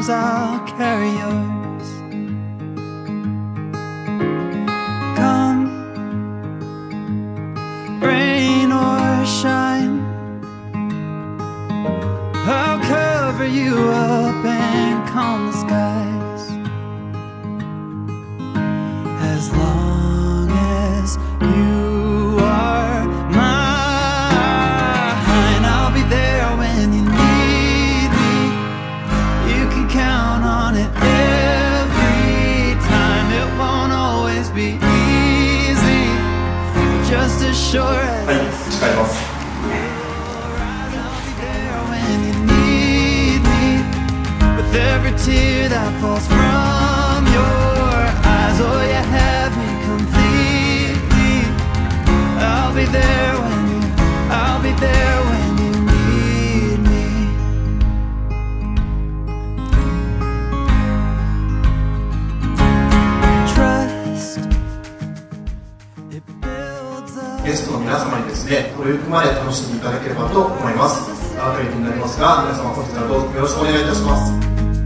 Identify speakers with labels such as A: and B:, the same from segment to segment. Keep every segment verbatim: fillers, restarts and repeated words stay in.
A: arms, I'll carry yours. Come, rain or shine, I'll cover you up and calm the skies. As long as you are mine, I'll be there when you need me. You can count on it every time. It won't always be easy, just as sure as
B: はい、誓います。
A: Every tear that falls from your eyes, oh, you have me completely. I'll be there when you, I'll be there when you need me. Trust, it builds up.
B: ゲストの皆様にですね、これを行くまで楽しんでいただければと思います。改めてになりますが、皆様本日はどうぞよろしくお願いいたします。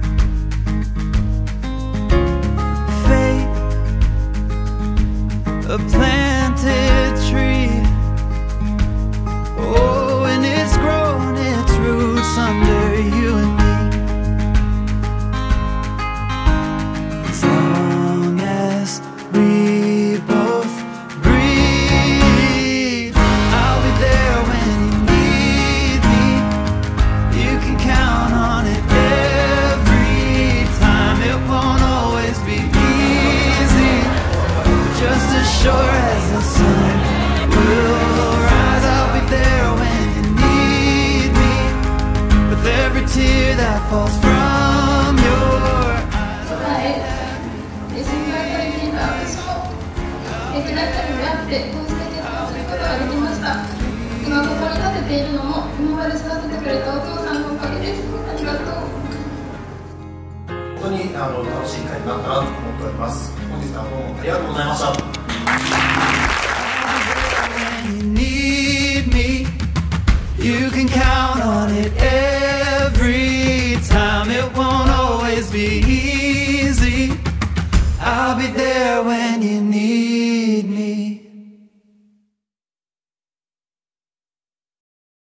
A: A planted tree, oh, and it's grown its roots under you and me. As long as we both breathe, I'll be there when you need me. You can count on it every time. It won't always be easy, just as sure as the sun will rise. I'll be there when you need me, with every tear that falls from your eyes.
C: 信頼されていた私も素敵な人に出会ってこうして結婚することができました。今ここに立てているのも今まで育ててくれたお父さんのおかげです。ありがとう。
B: 本当にあの楽しい会になったなと思っております。本日はどうもありがとうございました。
A: You can count on it every time. It won't always be easy. I'll be there when you need